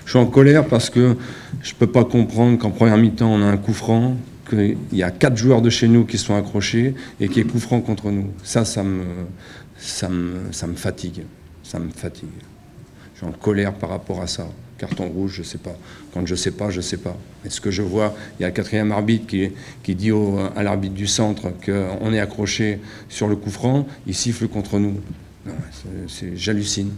Je suis en colère parce que je ne peux pas comprendre qu'en première mi-temps, on a un coup franc, qu'il y a 4 joueurs de chez nous qui sont accrochés et qu'il y ait coup franc contre nous. Ça me fatigue. Ça me fatigue. Je suis en colère par rapport à ça. Carton rouge, je ne sais pas. Quand je ne sais pas, je ne sais pas. Et ce que je vois, il y a le 4e arbitre qui dit à l'arbitre du centre qu'on est accroché sur le coup franc, il siffle contre nous. J'hallucine.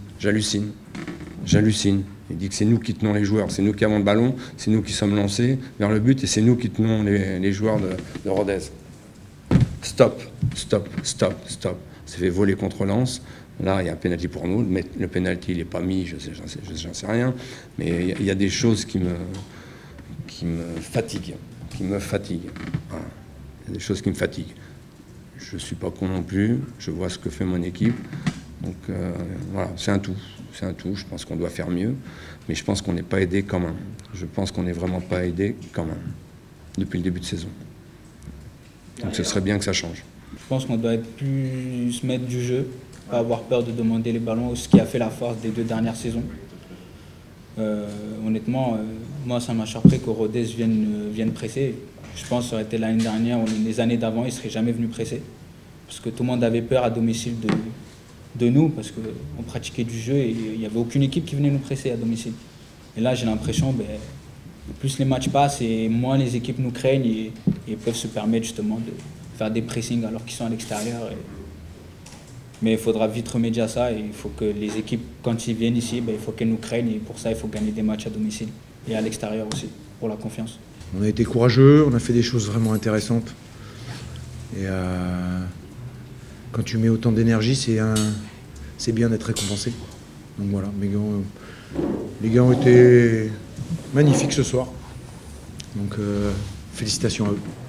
Il dit que c'est nous qui tenons les joueurs, c'est nous qui avons le ballon, c'est nous qui sommes lancés vers le but et c'est nous qui tenons les joueurs de Rodez. Stop. C'est fait voler contre Lens. Là, il y a un pénalty pour nous. Le pénalty, il n'est pas mis, j'en sais rien. Mais il y a des choses qui me fatiguent. Voilà. Il y a des choses qui me fatiguent. Je ne suis pas con non plus. Je vois ce que fait mon équipe. Donc voilà, c'est un tout. Je pense qu'on doit faire mieux. Mais je pense qu'on n'est pas aidé quand même. Je pense qu'on n'est vraiment pas aidé quand même. Depuis le début de saison. Donc ce serait bien que ça change. Je pense qu'on doit être plus maître du jeu. Pas avoir peur de demander les ballons, ce qui a fait la force des 2 dernières saisons. Honnêtement, moi ça m'a surpris que Rodez vienne presser. Je pense que ça aurait été l'année dernière ou les années d'avant, il ne serait jamais venu presser. Parce que tout le monde avait peur à domicile de nous, parce qu'on pratiquait du jeu et il n'y avait aucune équipe qui venait nous presser à domicile. Et là j'ai l'impression, plus les matchs passent et moins les équipes nous craignent et peuvent se permettre justement de faire des pressings alors qu'ils sont à l'extérieur. Mais il faudra vite remédier à ça et il faut que les équipes, quand ils viennent ici, il faut qu'elles nous craignent et pour ça, il faut gagner des matchs à domicile et à l'extérieur aussi, pour la confiance. On a été courageux, on a fait des choses vraiment intéressantes. Et quand tu mets autant d'énergie, c'est bien d'être récompensé. Donc voilà, les gars ont été magnifiques ce soir. Donc félicitations à eux.